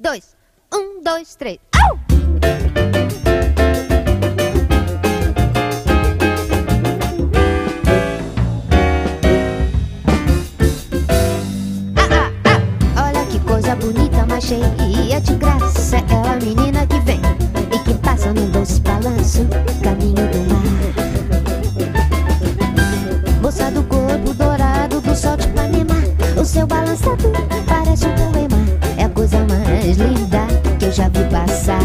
2, 1, 2, 3. Au! Olha que coisa bonita, mas cheia de graça. É a menina que vem e que passa num doce balanço, caminho do mar. Moça do corpo dourado do sol de Ipanema, o seu balançado parece um poema. É a coisa mais linda que eu já vi passar.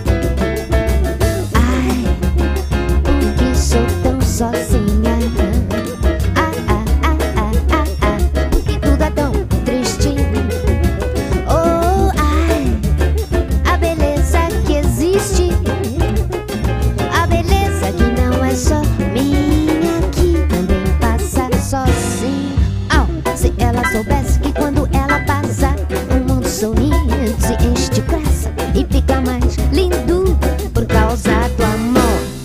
Ai, por que sou tão sozinha? Por que tudo é tão triste? Oh, ai, a beleza que existe, a beleza que não é só minha, que também passa sozinha. Oh, se ela soubesse que quando ela passa, o mundo sorrindo se enche de graça e fica mais lindo por causa do amor.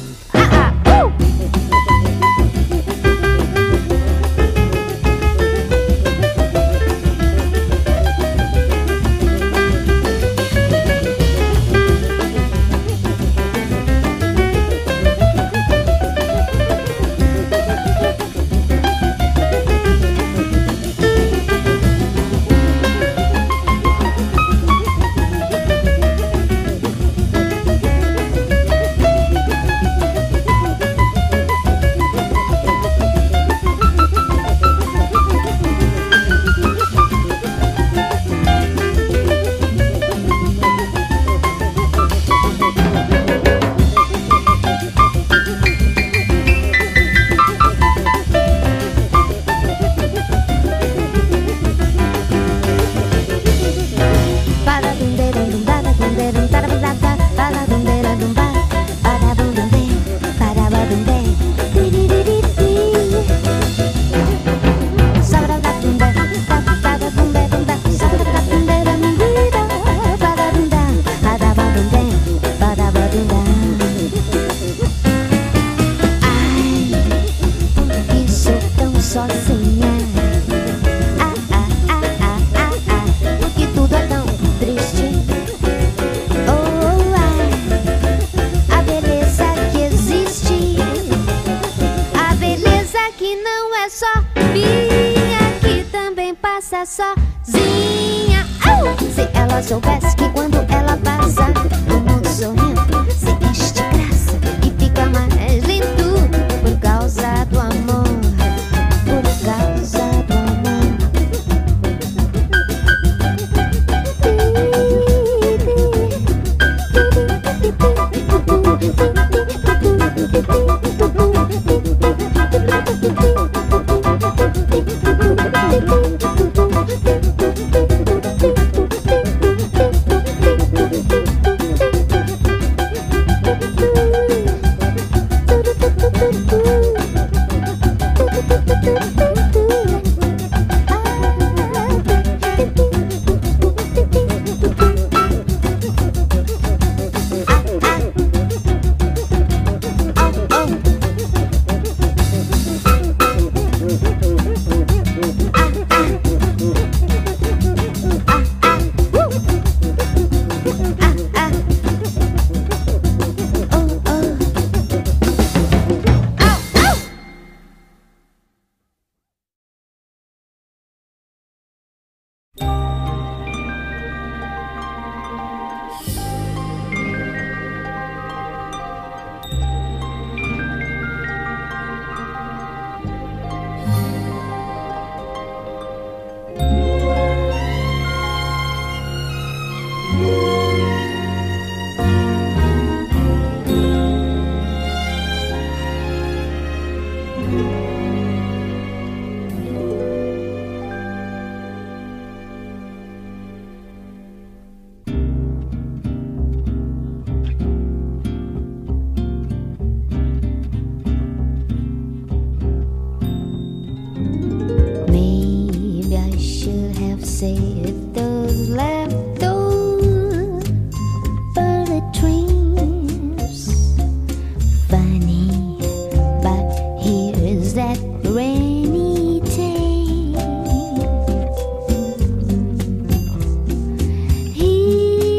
Sozinha. Se ela soubesse que quando ela passa, o mundo sorrindo se enche de graça e fica mais lindo por causa do amor, por causa do amor. Save those leftover bullet dreams. Funny, but here's that rainy day. He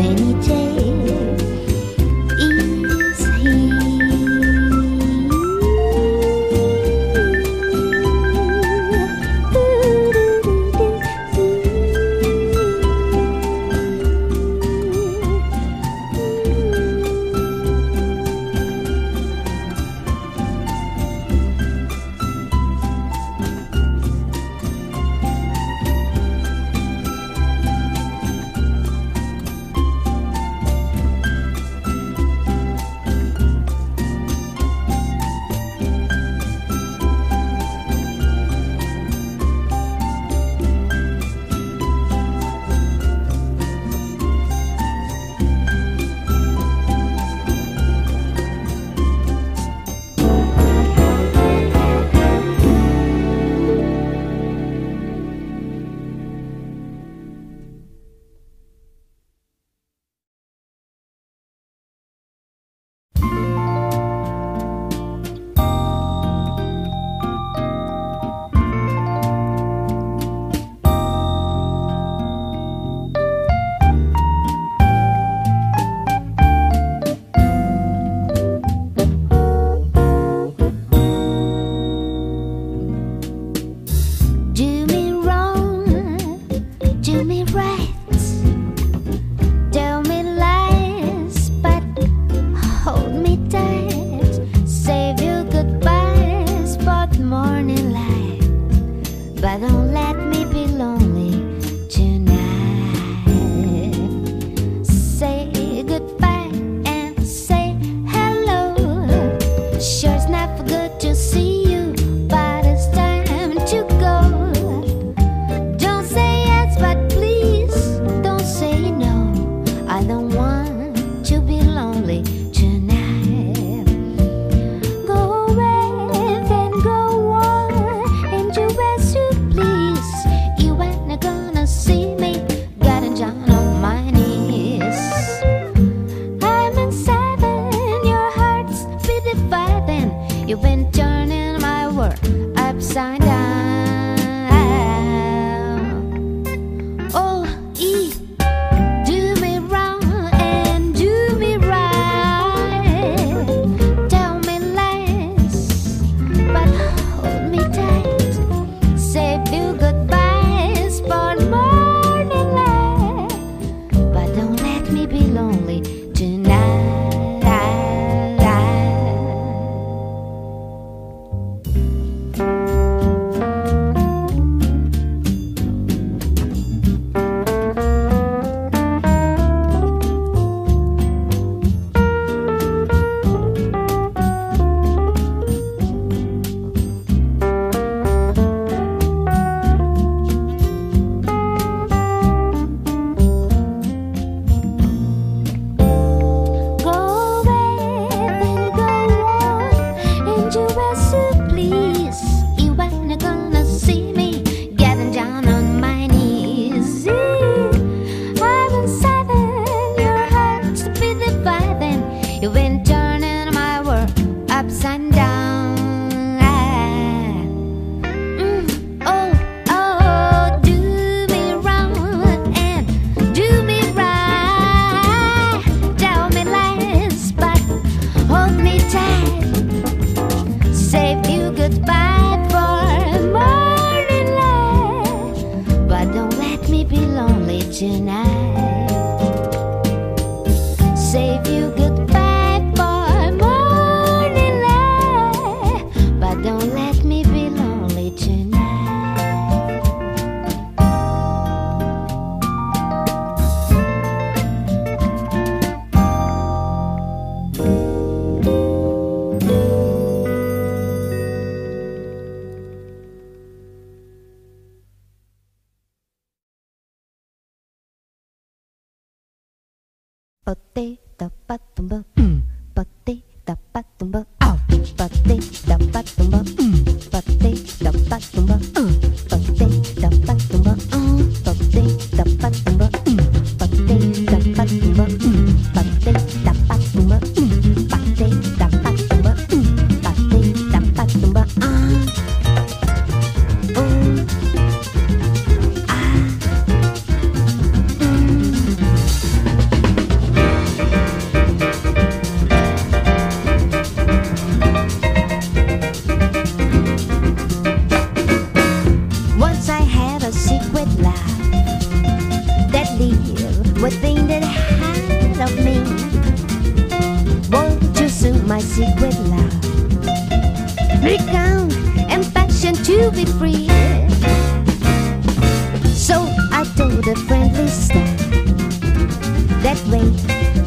many days is he?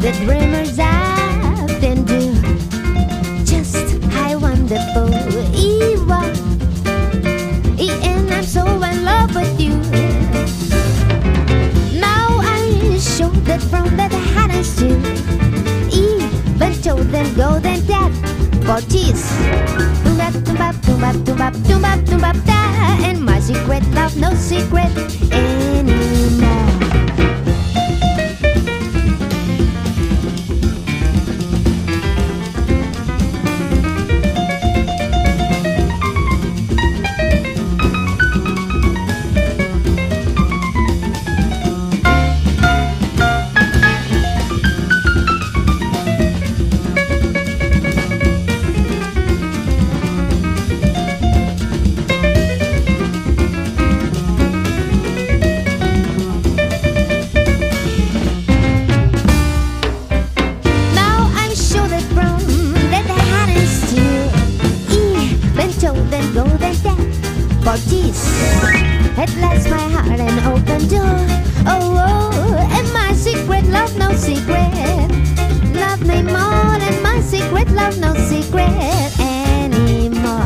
the dreamers often do. Just how wonderful you are, and I'm so in love with you. Now I show that from that happens to even told them golden death for tears. And my secret love, no secret anymore. At last my heart an open door. Oh, oh, and my secret love, no secret. Love me more than my secret love, no secret anymore.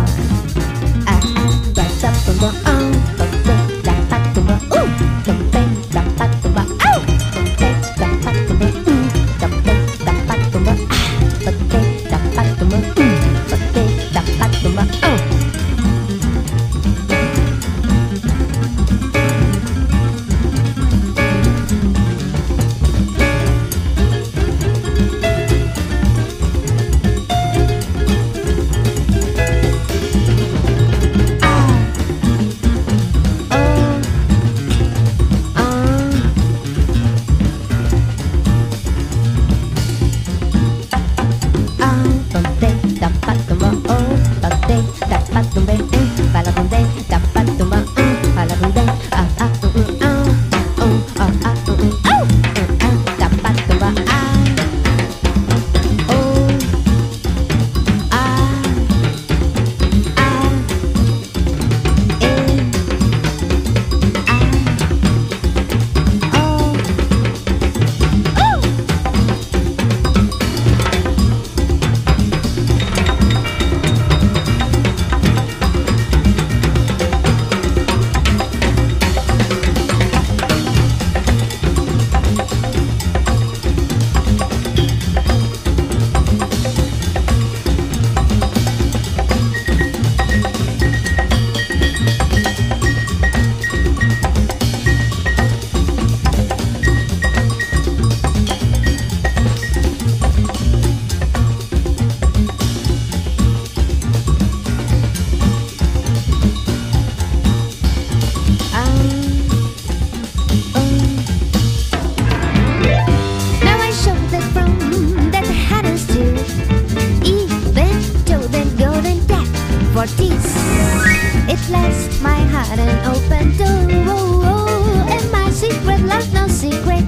At last my heart an open door. Oh, oh, and my secret love, no secret.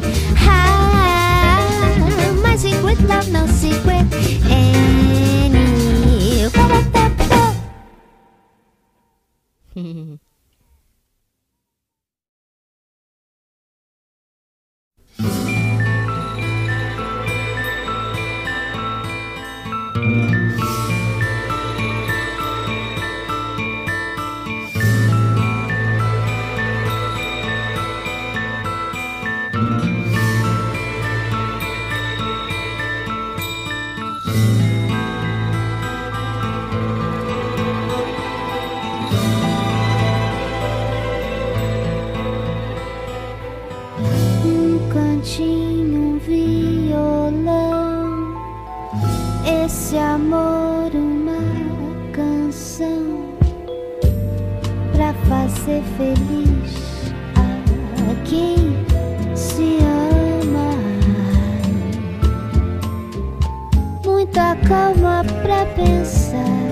My secret love, no secret anymore. Cantinho, violão, esse amor uma canção pra fazer feliz a quem se ama. Muita calma pra pensar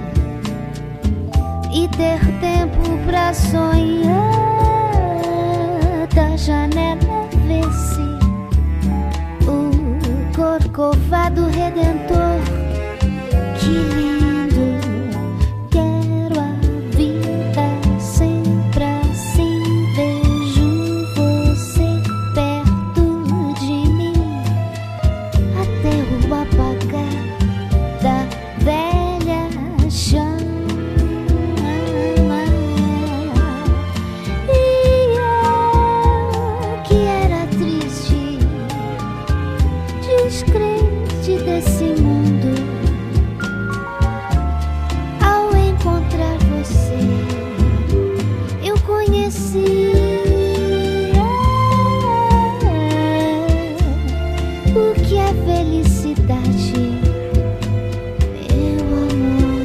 e ter tempo pra sonhar. Da janela vê-se o Corcovado Redentor. Que lindo, quero a vida sempre assim. Vejo você perto de mim o que é felicidade, meu amor.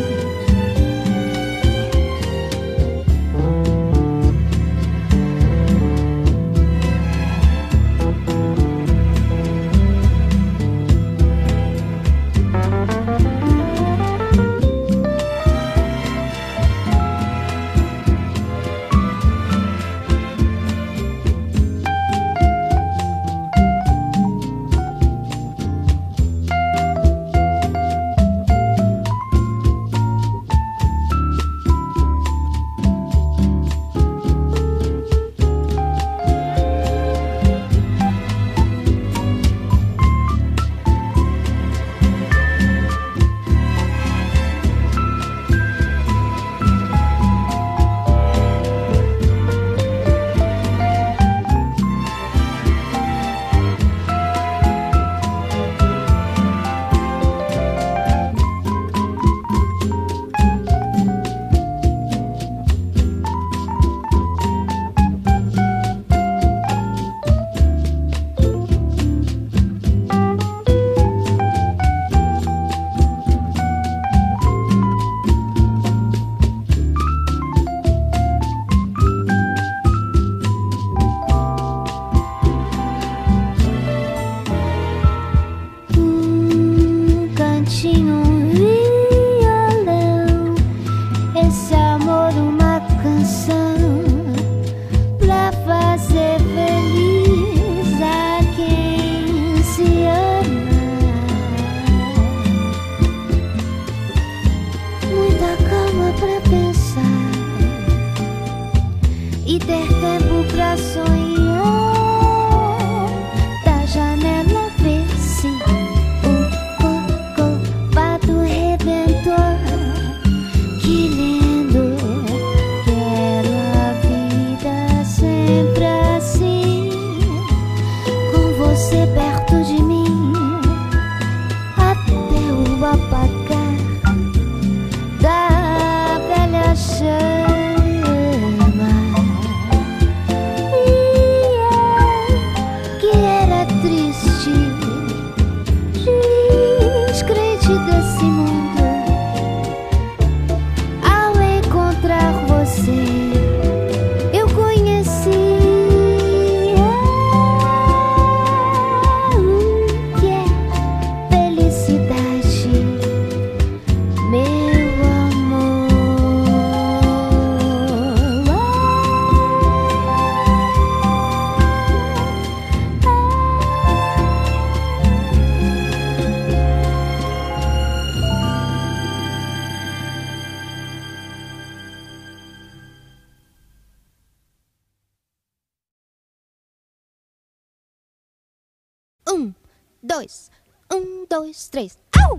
Dois, três. Au!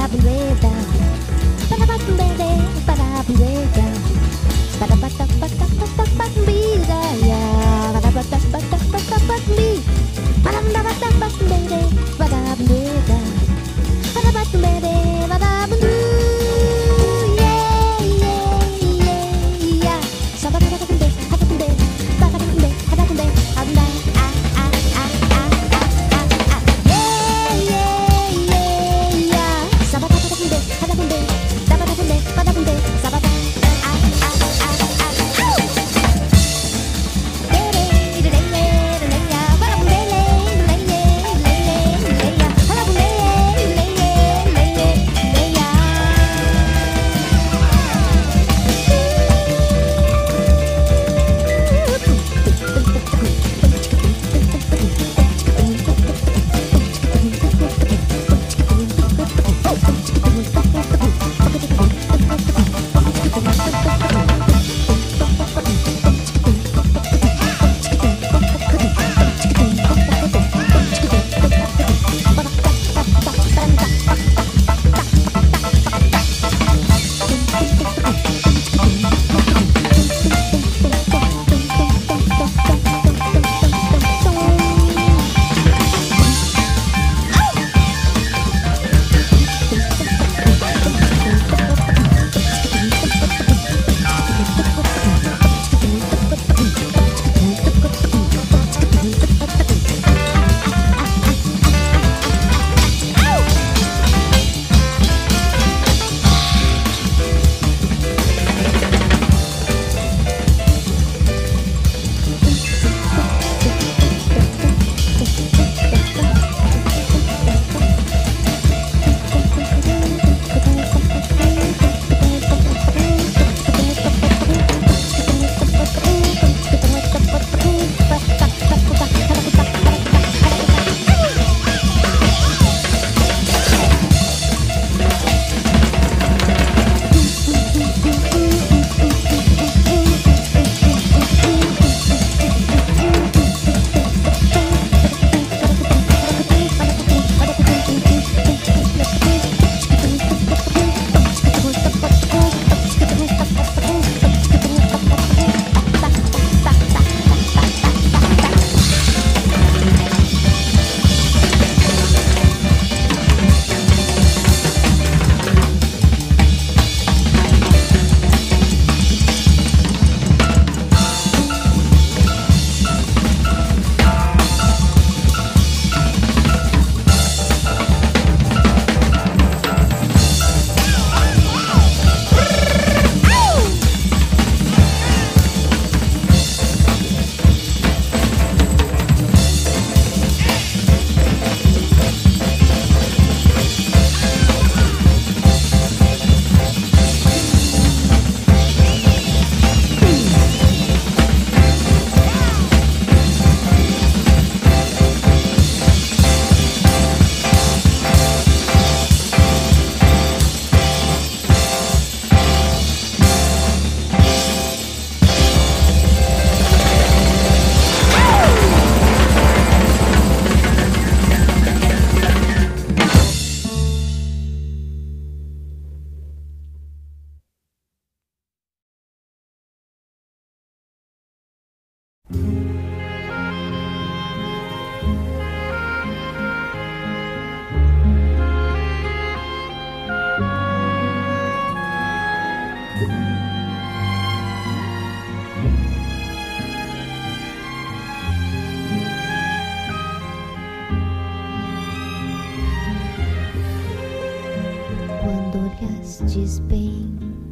olhastes bem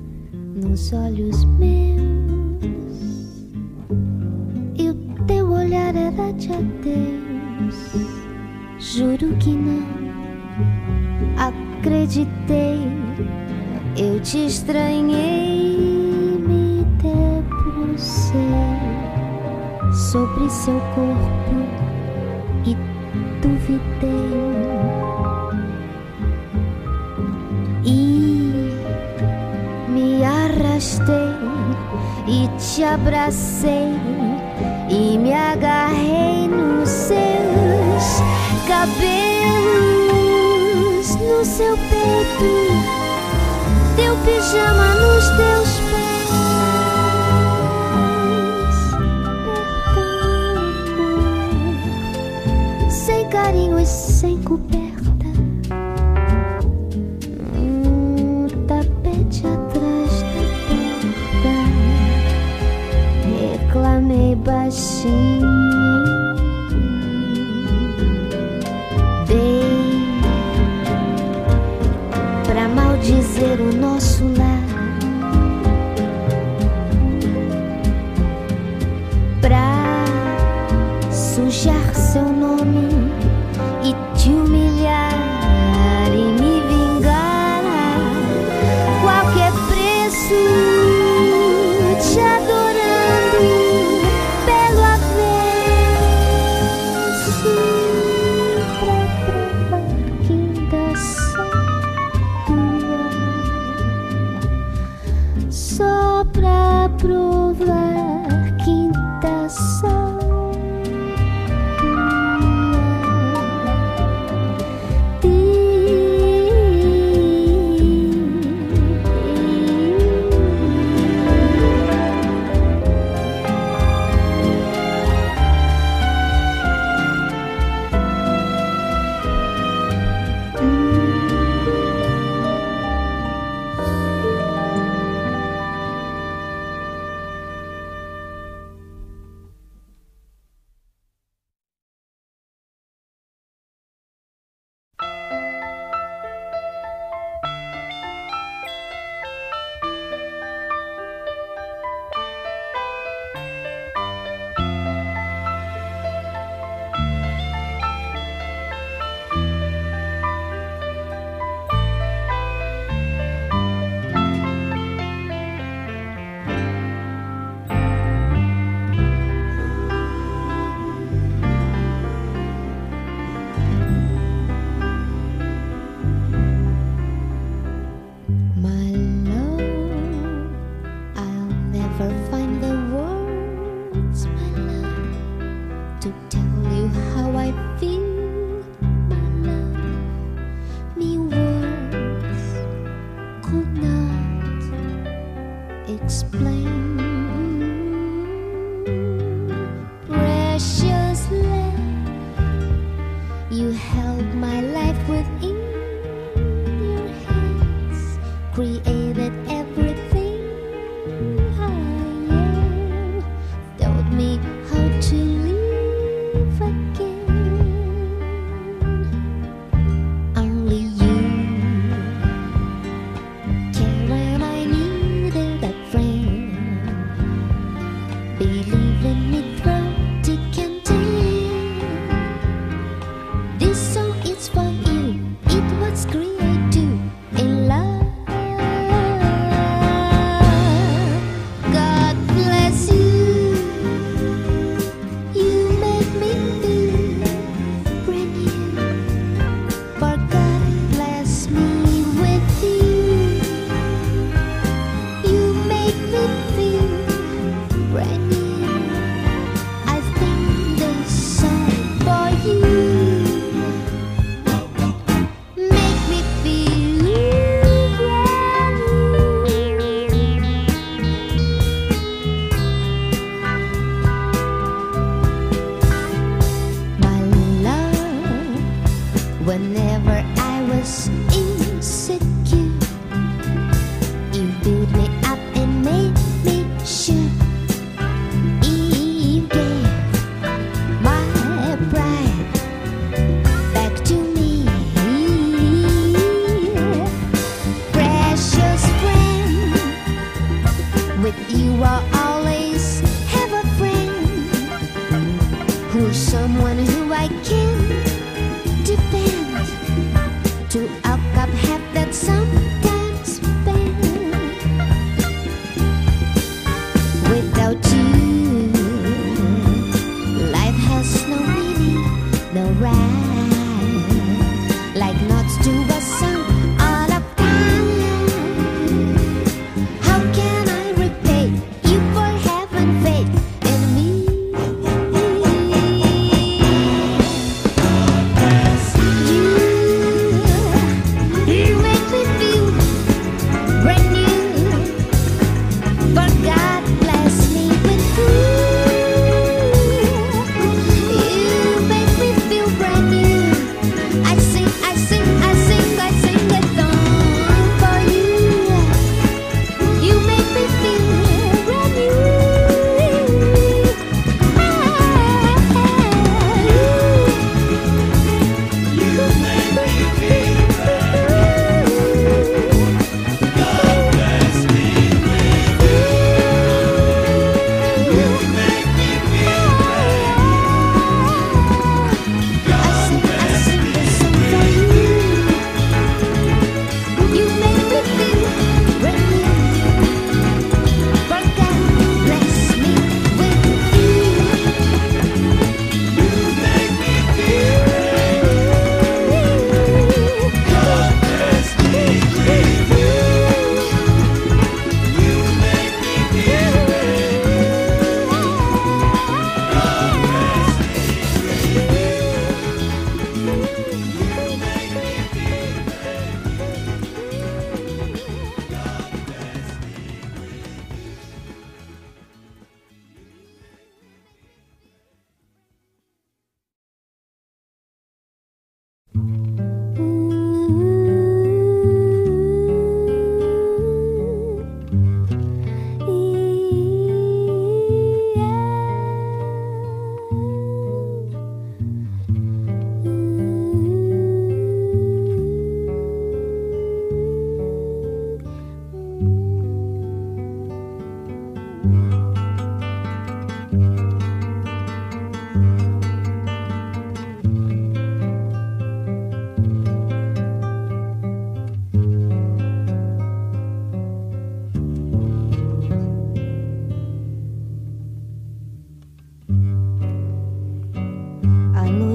nos olhos meus, e o teu olhar era de adeus. Juro que não acreditei, eu te estranhei, me debrucei sobre seu corpo e duvidei. E me arrastei e te abracei e me agarrei nos seus cabelos, no no seu peito, teu pijama nos teus pés. Apertando, sem carinho e sem coberta. Tapete atrás da porta. Reclamei baixinho. Pra maldizer o nosso lar, pra sujar seu nome e te humilhar e me vingar a qualquer preço, te adorando pelo avesso, pra provar que ainda sou só pra provar quinta só.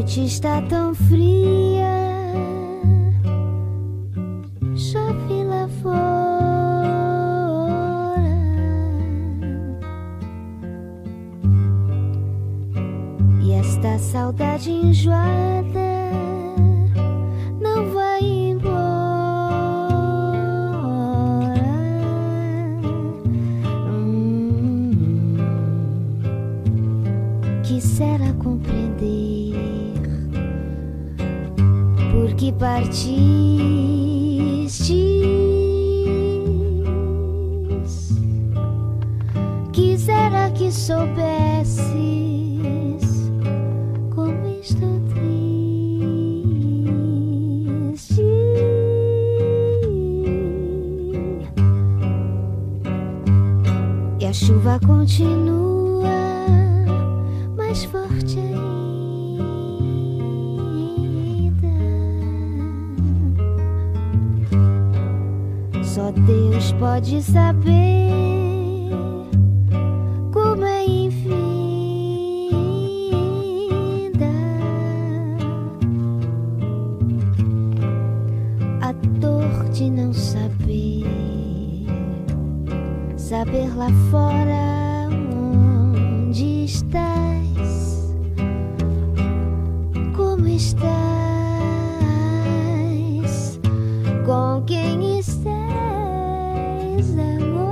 noite está tão fria, chove lá fora, e esta saudade enjoada não vai embora. Quisera compreender por que partiste. Quisera que soubesses como estou triste. E a chuva continua mais forte ainda. Só Deus pode saber como é infinda a dor de não saber, saber lá fora onde estás, como estás, com quem estás agora.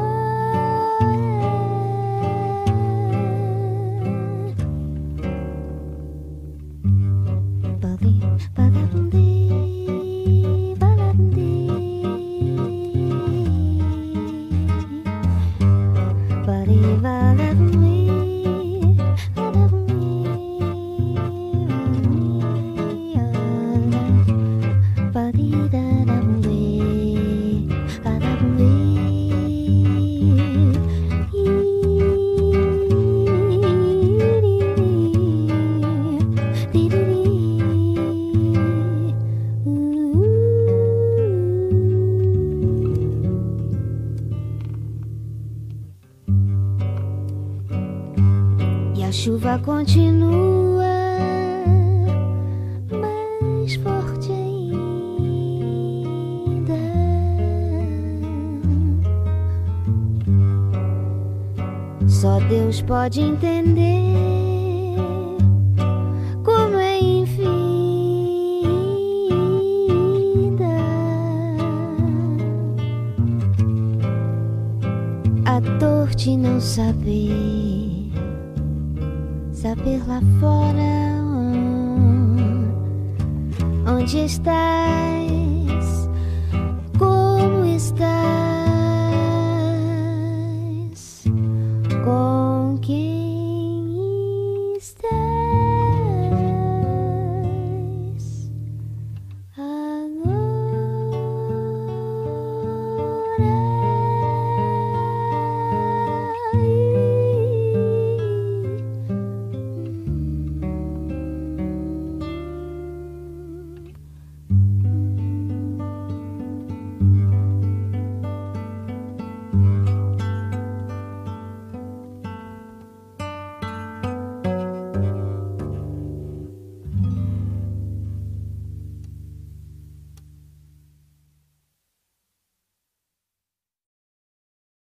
A chuva continua mais forte ainda. Só Deus pode entender como é infinda a dor de não saber, saber lá fora onde estás, como estás.